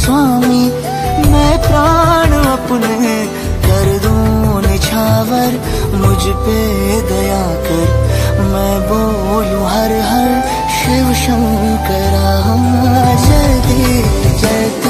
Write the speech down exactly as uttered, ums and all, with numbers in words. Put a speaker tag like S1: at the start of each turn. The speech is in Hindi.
S1: स्वामी, मैं प्राण अपने कर दूं निछावर, मुझ पे दया कर, मैं बोलूं हर हर शिव शंकरा। जय देव जय देव।